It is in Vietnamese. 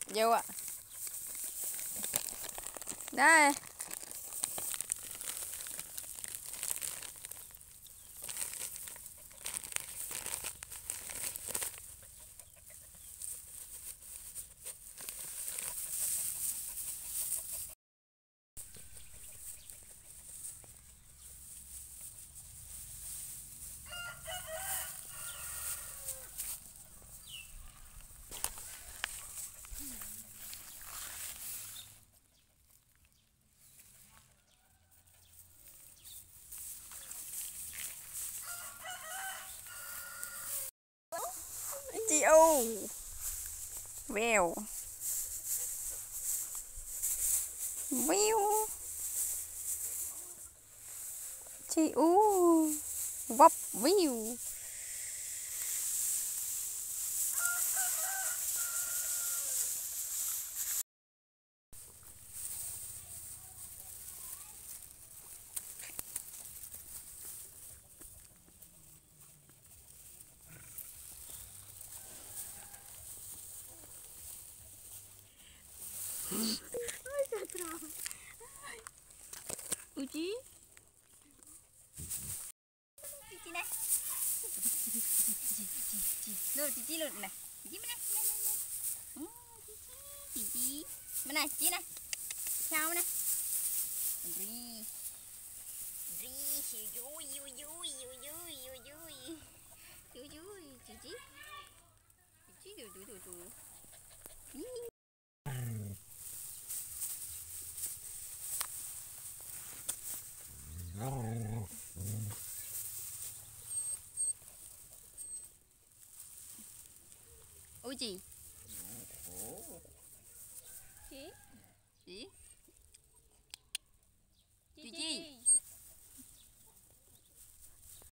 Vô ạ. Đây. Chị ô vèo vèo chị u vấp vèo Uji Cici này Lột Cici lột này Cici bên này Cici bên này Cici này sao này Ri Ri vui vui vui vui vui vui vui vui vui Cici Cici đủ ôi chị chị